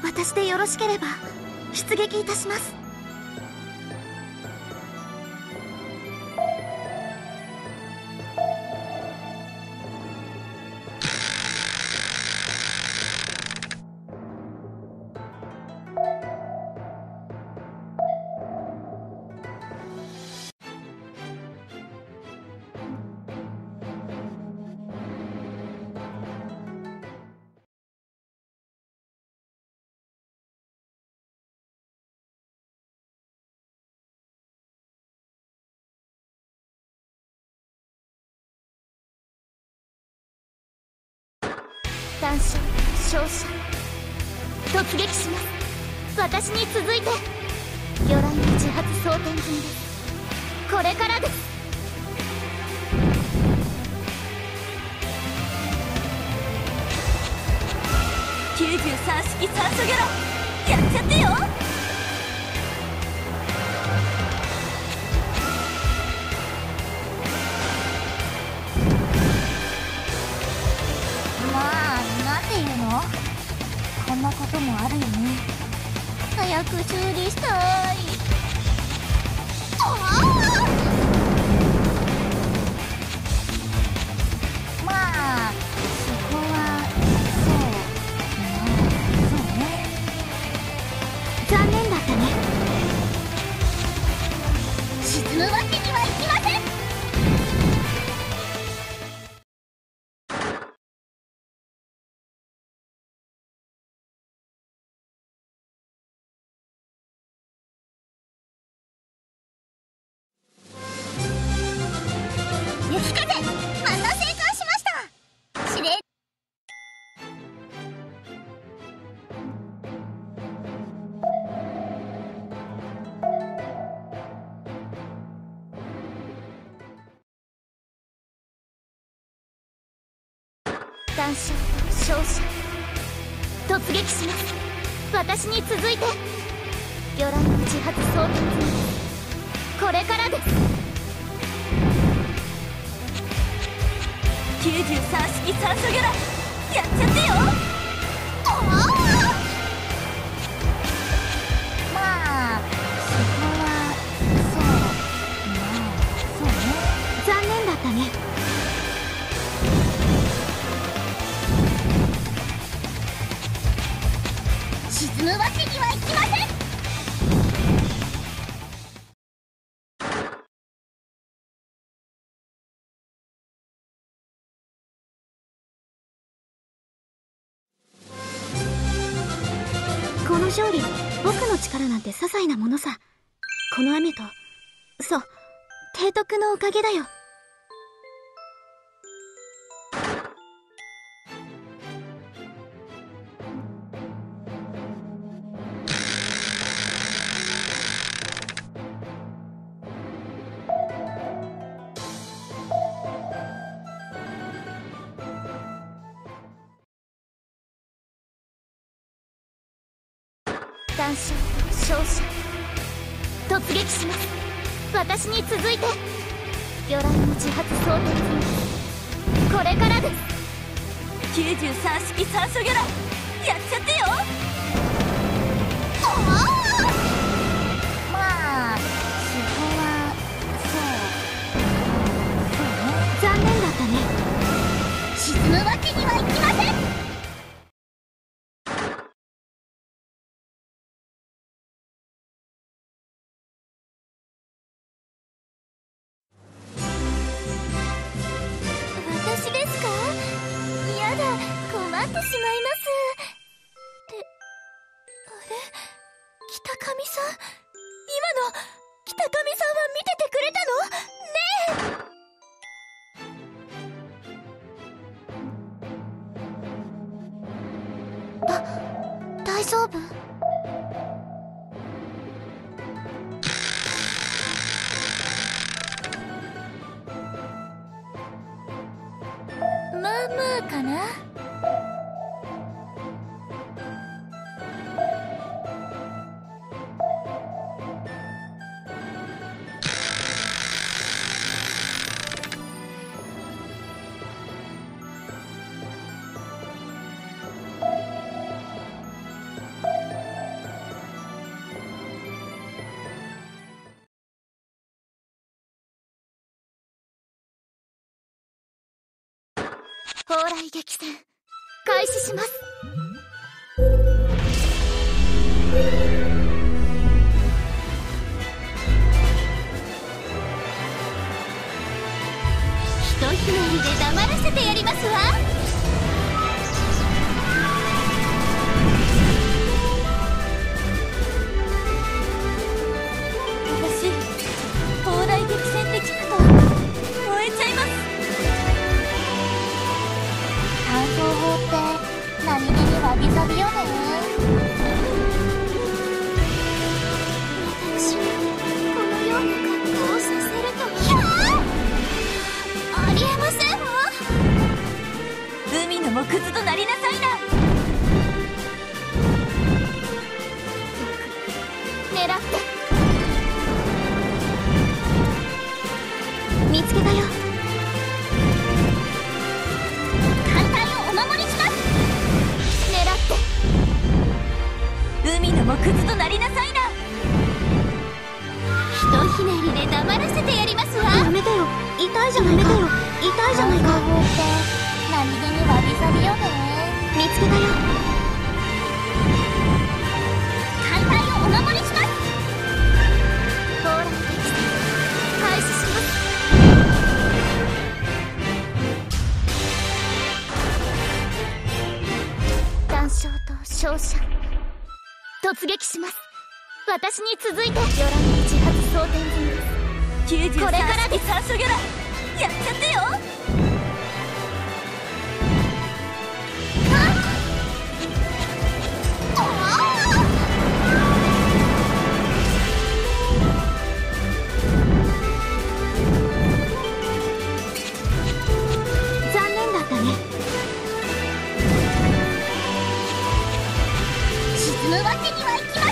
私でよろしければ出撃いたします。単勝勝者突撃します。私に続いて魚雷の自発装填済みです。これからです。93式酸素魚雷やっちゃってよ。 こんなこともあるよね。早く修理したい。まあそこはそうね。 残念だったね。 沈むわけにはいきません。雪風また成功しました。指令単勝勝者突撃します。私に続いて魚雷の自発装填済みです。これからです。93式酸素魚雷やっちゃってよ。 まあそこはそうね。 残念だったね。 沈むわけにはいきません。 この勝利、僕の力なんて些細なものさ。この雨と、そう、提督のおかげだよ。単勝勝者突撃します。私に続いて魚雷の自発装填済みです。これからです。93式酸素魚雷やっちゃってよ。 まあそこはそうね。 残念だったね。 沈むわけにはいきません。 私ですか？やだ、困ってしまいます。ってあれ、北上さん、今の北上さんは見ててくれたの？ねえ。大丈夫？まあまあかな。 蓬莱激戦開始します。ひとひねりで黙らせてやりますわ。私蓬莱激戦って聞くと燃えちゃいます。 乾燥法って何気にわびさびよね。 私このような格好をさせるとは。ありえませんわ。海の藻くずとなりなさいな。よく狙って見つけたよ。艦隊をお守りします。狙って海の藻くずとなりなさいな。ひとひねりで黙らせてやりますわ。 やめてよ、痛いじゃないか。痛いじゃないか。乾燥法って何気にわびさびよね。 見つけたよ。艦隊をお守りします。蓬莱激戦開始します。岩礁と勝者突撃します。私に続いて魚雷自発装填済みです。これからで酸素魚雷やっちゃってよ。残念だったね。沈むわけにはいきません。